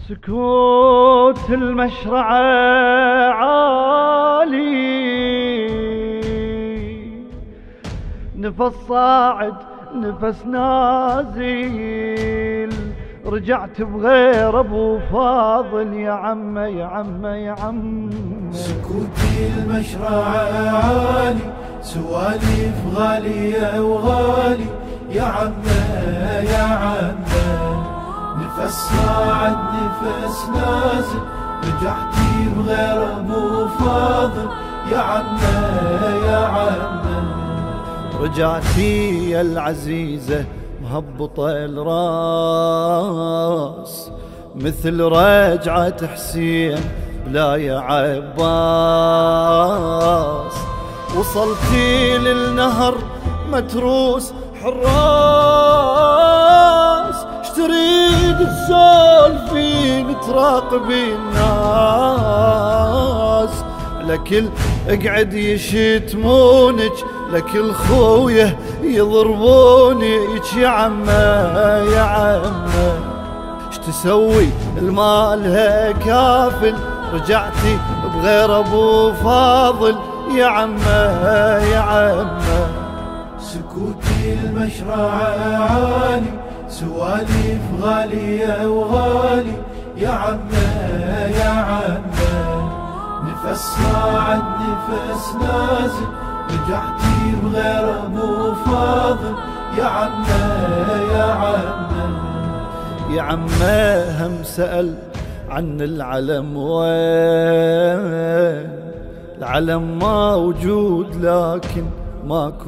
سكوت المشرعة عالي، نفس صاعد نفس نازل، رجعت بغير ابو فاضل يا عمه يا عمه يا عمه. سكوت المشرعة عالي، سواليف غالية وغالي يا عمه يا عمه، نفس صاعد نفس نازل، رجعتي بغير ابو فاضل يا عمه يا عمه. رجعتي يا العزيزة مهبطة الراس، مثل رجعة حسين بلا يا عباس، وصلتي للنهر متروس حراس، اشتريد تسولفين تراقبي الناس، لكل اقعد يشتمونك، لكل خويه يضربونك يا عمه يا عمه. اش تسوي المالها كافل، رجعتي بغير ابو فاضل يا عمه يا عمه. سكوتي المشرعة عالي، سواليف غالية وغالي يا عمه يا عمه، نفس صاعد نفس نازل، رجعتي بغير ابو فاضل يا عمه يا عمه. يا عمه هم سأل عن العلم وين، العلم موجود لكن ماكو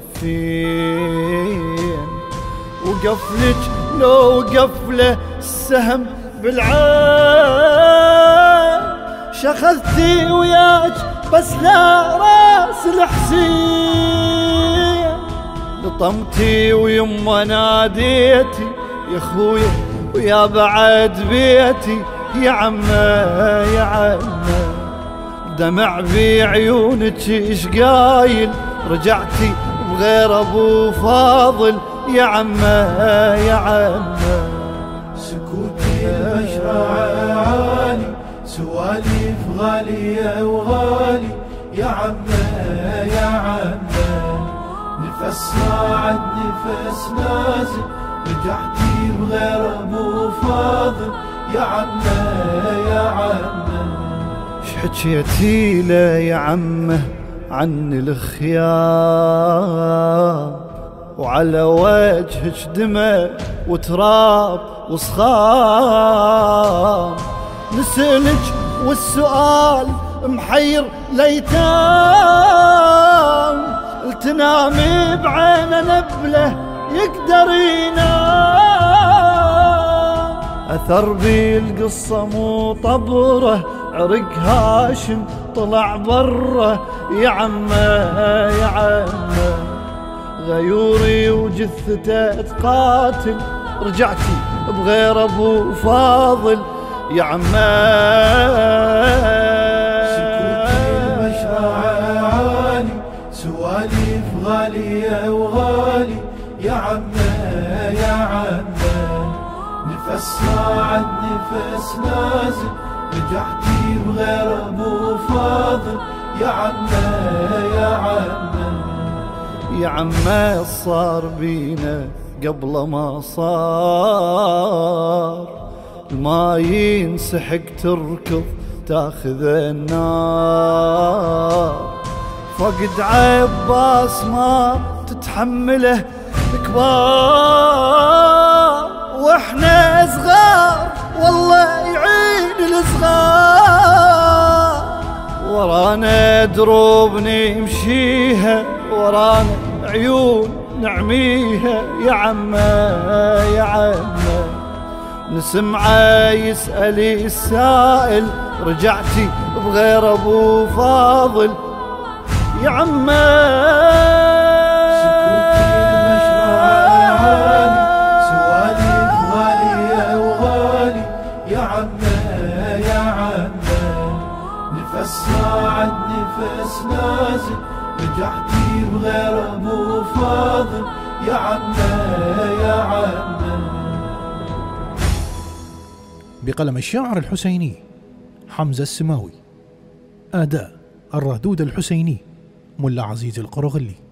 جفين، وقفلك لو قفله السهم بالعين، شخذتي وياك بس لا راس الحسين، لطمتي ويما ناديتي يا خويا ويا بعد بيتي يا عمه يا عمه. دمع بعيونك ايش قايل، رجعتي بغير ابو فاضل يا عمه يا عمه. سكوتي المشرعة عالي، سواليف غالية وغالي يا عمه يا عمه، نفس صاعد نفس نازل، رجعتي بغير ابو فاضل يا عمه يا عمه. حكيتي له يا عمه عن الخيام، وعلى وجهك دمع وتراب وصخام، نسألك والسؤال محير ليتام، التنامي بعين نبله يقدر ينام، أثر بالقصة مو طبره، عرق هاشم طلع بره يا عمه يا عمه. غيوري وجثته تقاتل، رجعتي بغير ابو فاضل يا عمه. سكوتي المشرعة عالي، سواليف غالية وغالي يا عمه يا عمه، نفس صاعد نفس نازل، رجعتي بغير ابو فاضل يا عمه يا عمه. يا عمه صار بينا قبل ما صار، ما ينسحق تركض تاخذ النار، فقد عباس ما تتحمله الكبار، واحنا صغار والله يعين الصغار، ورانا دروب نمشيها، ورانا عيون نعميها يا عمه يا عمه. نسمعه يسأل السائل، رجعتي بغير ابو فاضل يا عمه. سكوتي المشرعة عالي، سواليف غالية وغالي يا عمه يا عمه، نفس صاعد نفس نازل، رجعتي بغير ابو فاضل يا عمه يا عمه. بقلم الشاعر الحسيني حمزة السماوي. أداء الردود الحسيني ملا عزيز القرغلي.